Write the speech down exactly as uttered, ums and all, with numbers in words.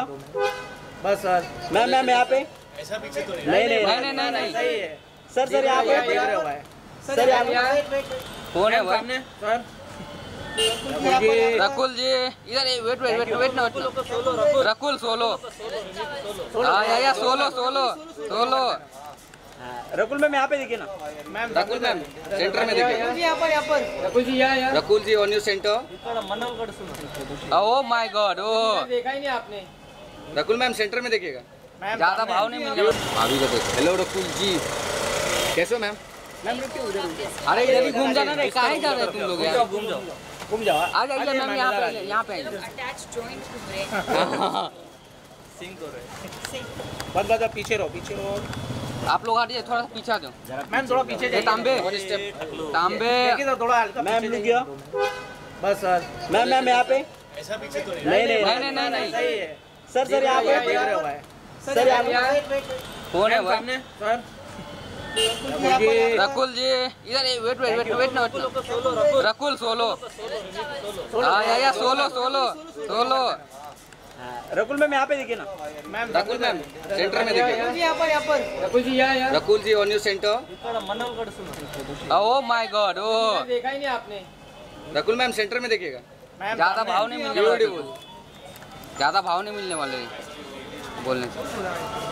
बस sir. Ma'am ma'am यहाँ पे ऐसा पीछे तो नहीं नहीं नहीं नहीं नहीं नहीं सही है सर सर यहाँ पे देख रहे हो भाई सर यहाँ पे कौन है भाई? सामने सर रकुल जी इधर वेट वेट वेट वेट ना रकुल सोलो हाँ या या solo solo solo Rakul ma'am यहाँ पे देखिए ना मैम रकुल मैम सेंटर में देखिए यहाँ पर यहाँ पर रकुल जी यहाँ यहाँ Rakul ji on your centre oh my god oh देखा ही नहीं आपने। रकुल मैम सेंटर में देखिएगा मैम ज्यादा भाव नहीं मिलेगा भाभी का देखो हेलो रकुल जी कैसे हो मैम मैम रुकिए उधर अरे इधर ही घूम जाना ना कहाँ जा रहे हो तुम लोग यार घूम जाओ घूम जाओ आ जाइए मैम यहाँ पे यहाँ पे attached joint to brain. Sync हो रहे बस बस पीछे रहो पीछे रहो आप लोग हटिए थोड़ा सा पीछे आ जाओ मैम थोड़ा पीछे ये जाइए तांबे तांबे देखिए तो थोड़ा हल्का मैम पीछे रुक गया जाइए। बस सर मैम मैम यहाँ पे ऐसा पीछे तो नहीं नहीं नहीं नहीं नहीं नहीं सही है सर सर यहाँ देख पे रहे हो भाई सर यहाँ पे कौन है भाई? सामने सर रकुल जी इधर वेट वेट वेट वेट ना रकुल सोलो हाँ या या solo solo solo Rakul ma'am यहाँ पे देखिए ना मैम रकुल मैम सेंटर में देखिए यहाँ पर यहाँ पर रकुल जी यहाँ यहाँ Rakul ji on your centre oh my god oh देखा ही नहीं आपने। रकुल मैम सेंटर में देखिएगा मैम ज्यादा भाव नहीं मिलने वाले ज्यादा भाव नहीं मिलने वाले बोलने से